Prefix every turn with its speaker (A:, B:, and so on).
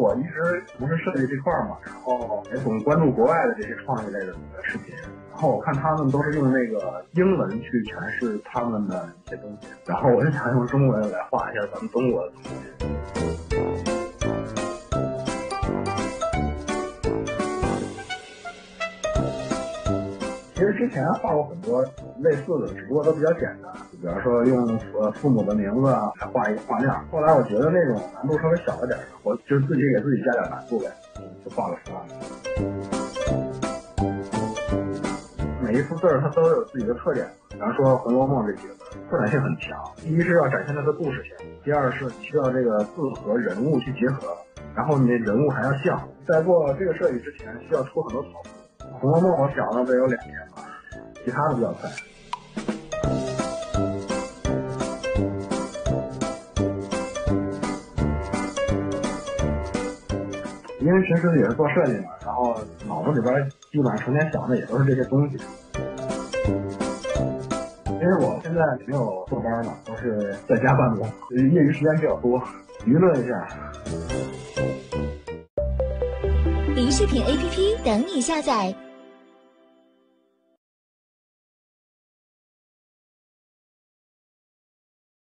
A: 我一直从事设计这块嘛，然后也总关注国外的这些创意类的视频，然后我看他们都是用那个英文去诠释他们的一些东西，然后我就想用中文来画一下咱们中国的东西。其实之前画过很多类似的，只不过都比较简单，比方说用父母的名字啊来画一个画面。后来我觉得那种难度稍微小一点，我就自己给自己加点难度呗，就画个图案。每一幅字它都有自己的特点，比方说《红楼梦》这几个字，扩展性很强。第一是要展现它的故事性，第二是需要这个字和人物去结合，然后你人物还要像。在做这个设计之前，需要出很多草图。《红楼梦》我想了得有2天吧，其他的比较快。因为平时也是做设计嘛，然后脑子里边基本上成天想的也都是这些东西。因为我现在没有坐班嘛，都是在家办公，业余时间比较多，娱乐一下。
B: 梨视频 APP 等你下载。